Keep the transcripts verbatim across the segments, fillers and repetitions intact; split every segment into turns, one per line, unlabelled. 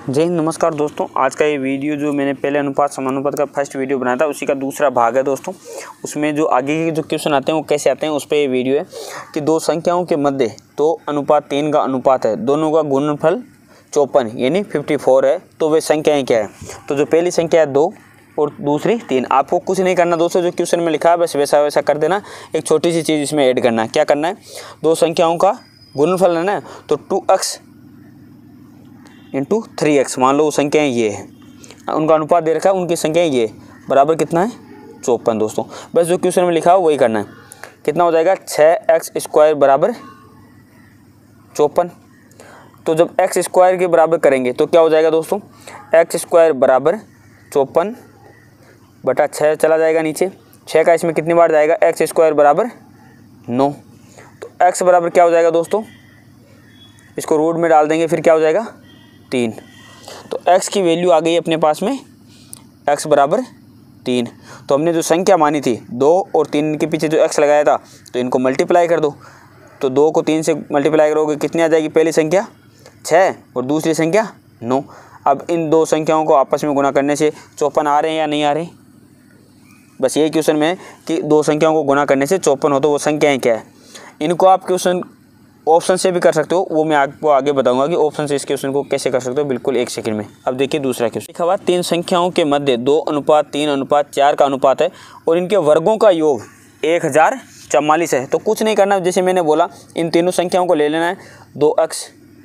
जय हिंद, नमस्कार दोस्तों। आज का ये वीडियो जो मैंने पहले अनुपात समानुपात का फर्स्ट वीडियो बनाया था उसी का दूसरा भाग है दोस्तों। उसमें जो आगे के जो क्वेश्चन आते हैं वो कैसे आते हैं उस पर ये वीडियो है कि दो संख्याओं के मध्य तो अनुपात तीन का अनुपात है, दोनों का गुणनफल चौपन यानी चौवन है, तो वे संख्याएँ क्या है। तो जो पहली संख्या है दो और दूसरी तीन। आपको कुछ नहीं करना दोस्तों, जो क्वेश्चन में लिखा है बस वैसा वैसा कर देना। एक छोटी सी चीज़ इसमें ऐड करना है। क्या करना है, दो संख्याओं का गुणनफल है ना, तो two x into three x, मान लो वो संख्याएँ ये है, उनका अनुपात दे रखा है, उनकी संख्याएँ ये बराबर कितना है चौपन दोस्तों। बस जो क्वेश्चन में लिखा है वही करना है। कितना हो जाएगा, छः एक्स स्क्वायर बराबर चौपन। तो जब एक्स स्क्वायर के बराबर करेंगे तो क्या हो जाएगा दोस्तों, एक्स स्क्वायर बराबर चौपन बटा छः चला जाएगा नीचे। छः का इसमें कितनी बार जाएगा, एक्स स्क्वायर बराबर नौ। तो एक्स बराबर क्या हो जाएगा दोस्तों, इसको रूट में डाल देंगे, फिर क्या हो जाएगा तीन। तो x की वैल्यू आ गई अपने पास में x बराबर तीन। तो हमने जो संख्या मानी थी दो और तीन के पीछे जो x लगाया था, तो इनको मल्टीप्लाई कर दो। तो दो को तीन से मल्टीप्लाई करोगे कितनी आ जाएगी, पहली संख्या छः और दूसरी संख्या नौ। अब इन दो संख्याओं को आपस में गुणा करने से चौपन आ रहे हैं या नहीं आ रहे। बस यही क्वेश्चन में है कि दो संख्याओं को गुणा करने से चौपन हो तो वो संख्याएँ क्या है। इनको आप क्वेश्चन ऑप्शन से भी कर सकते हो, वो मैं आपको आगे बताऊंगा कि ऑप्शन से इस क्वेश्चन को कैसे कर सकते हो, बिल्कुल एक सेकंड में। अब देखिए दूसरा क्वेश्चन लिखा हुआ, तीन संख्याओं के मध्य दो अनुपात तीन अनुपात चार का अनुपात है और इनके वर्गों का योग एक हज़ार चवालीस है। तो कुछ नहीं करना, जैसे मैंने बोला इन तीनों संख्याओं को ले लेना है, दो एक्स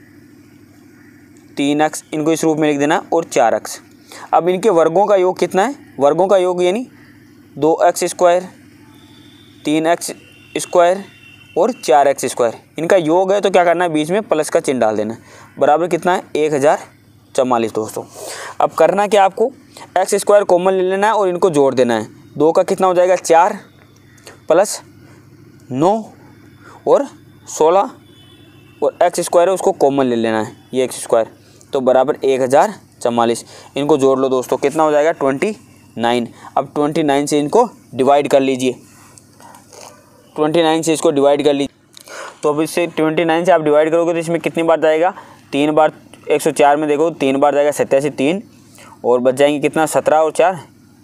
तीन एक्स इनको इस रूप में लिख देना और चार एक्स। अब इनके वर्गों का योग कितना है, वर्गों का योग यानी दो एक्स स्क्वायर तीन एक्स स्क्वायर और चार एक्स स्क्वायर, इनका योग है। तो क्या करना है, बीच में प्लस का चिन्ह डाल देना है। बराबर कितना है, एक हज़ार चवालीस दोस्तों। अब करना क्या, आपको एक्स स्क्वायर कॉमन ले लेना है और इनको जोड़ देना है। दो का कितना हो जाएगा, चार प्लस नौ और सोलह और एक्स स्क्वायर है उसको कॉमन ले लेना है, ये एक्स स्क्वायर। तो बराबर एक हज़ार चवालीस, इनको जोड़ लो दोस्तों, कितना हो जाएगा ट्वेंटी नाइन। अब ट्वेंटी नाइन से इनको डिवाइड कर लीजिए, ट्वेंटी नाइन से इसको डिवाइड कर लीजिए। तो अब इससे ट्वेंटी नाइन से आप डिवाइड करोगे तो इसमें कितनी बार जाएगा, तीन बार। एक सौ चार में देखो तीन बार जाएगा, सत्तासी तीन और बच जाएंगे कितना, सत्रह और चार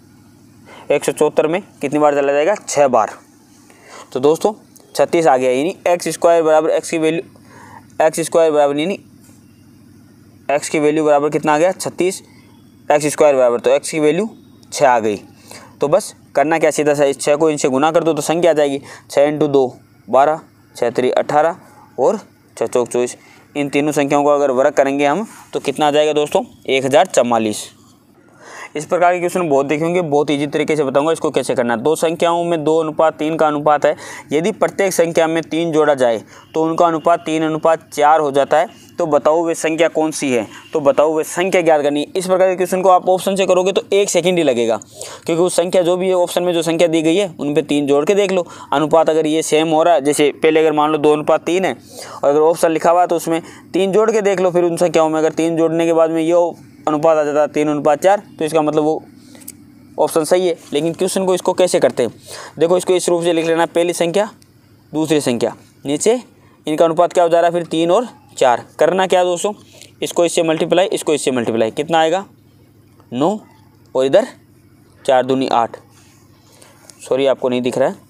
एक सौ चौहत्तर में कितनी बार चला जाएगा, छः बार। तो दोस्तों छत्तीस आ गया, यानी एक्स स्क्वायर बराबर एक्स की वैल्यू एक्स स्क्वायर बराबर यानी एक्स की वैल्यू बराबर कितना आ गया, छत्तीस एक्स स्क्वायर बराबर, तो एक्स की वैल्यू छः आ गई। तो बस करना क्या, सीधा सा इस छः को इनसे गुना कर दो तो संख्या आ जाएगी, छः इंटू दो बारह, छः त्री अठारह और छः चौक चौबीस। इन तीनों संख्याओं को अगर वर्ग करेंगे हम तो कितना आ जाएगा दोस्तों, एक हज़ार चवालीस। इस प्रकार के क्वेश्चन बहुत देखे होंगे, बहुत ईजी तरीके से बताऊंगा इसको कैसे करना है। दो संख्याओं में दो अनुपात तीन का अनुपात है, यदि प्रत्येक संख्या में तीन जोड़ा जाए तो उनका अनुपात तीन अनुपात चार हो जाता है। तो बताओ वे संख्या कौन सी है, तो बताओ वे संख्या ज्ञात करनी है। इस प्रकार के क्वेश्चन को आप ऑप्शन से करोगे तो एक सेकंड ही लगेगा, क्योंकि उस संख्या जो भी है ऑप्शन में जो संख्या दी गई है उन पे तीन जोड़ के देख लो। अनुपात अगर ये सेम हो रहा है, जैसे पहले अगर मान लो दो अनुपात तीन है और अगर ऑप्शन लिखा हुआ है तो उसमें तीन जोड़ के देख लो, फिर उन संख्याओं में अगर तीन जोड़ने के बाद में ये अनुपात आ जाता है तीन अनुपात चार, तो इसका मतलब वो ऑप्शन सही है। लेकिन क्वेश्चन को इसको कैसे करते हैं, देखो इसको इस रूप से लिख लेना, पहली संख्या दूसरी संख्या, नीचे इनका अनुपात क्या हो जा रहा है, फिर तीन और चार। करना क्या दोस्तों, इसको इससे मल्टीप्लाई, इसको इससे मल्टीप्लाई, कितना आएगा नौ और इधर चार दूनी आठ। सॉरी आपको नहीं दिख रहा है,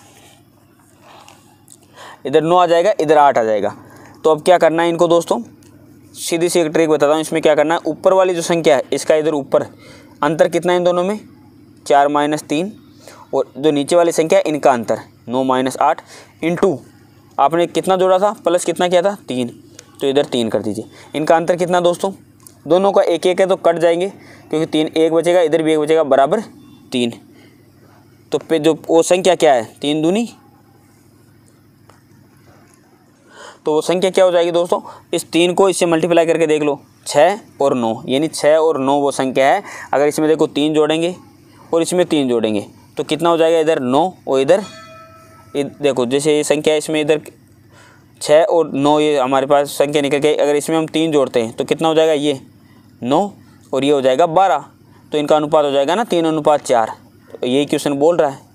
इधर नौ आ जाएगा, इधर आठ आ जाएगा। तो अब क्या करना है इनको दोस्तों, सीधी सी एक ट्रिक बताता हूँ। इसमें क्या करना है, ऊपर वाली जो संख्या है इसका इधर ऊपर अंतर कितना है इन दोनों में, चार माइनस तीन, और जो नीचे वाली संख्या है इनका अंतर नौ माइनस आठ इंटू आपने कितना जोड़ा था, प्लस कितना किया था तीन, तो इधर तीन कर दीजिए। इनका अंतर कितना दोस्तों, दोनों का एक एक है तो कट जाएंगे, क्योंकि तीन एक बचेगा, इधर भी एक बचेगा, बराबर तीन। तो पे जो वो संख्या क्या है, तीन दूनी, तो वो संख्या क्या हो जाएगी दोस्तों, इस तीन को इससे मल्टीप्लाई करके देख लो, छः और नौ, यानी छः और नौ वो संख्या है। अगर इसमें देखो तीन जोड़ेंगे और इसमें तीन जोड़ेंगे तो कितना हो जाएगा, इधर नौ और इधर देखो, जैसे ये संख्या है इसमें इधर छः और नौ, ये हमारे पास संख्या निकल गई। अगर इसमें हम तीन जोड़ते हैं तो कितना हो जाएगा, ये नौ और ये हो जाएगा बारह। तो इनका अनुपात हो जाएगा ना तीन अनुपात चार। तो यही क्वेश्चन बोल रहा है।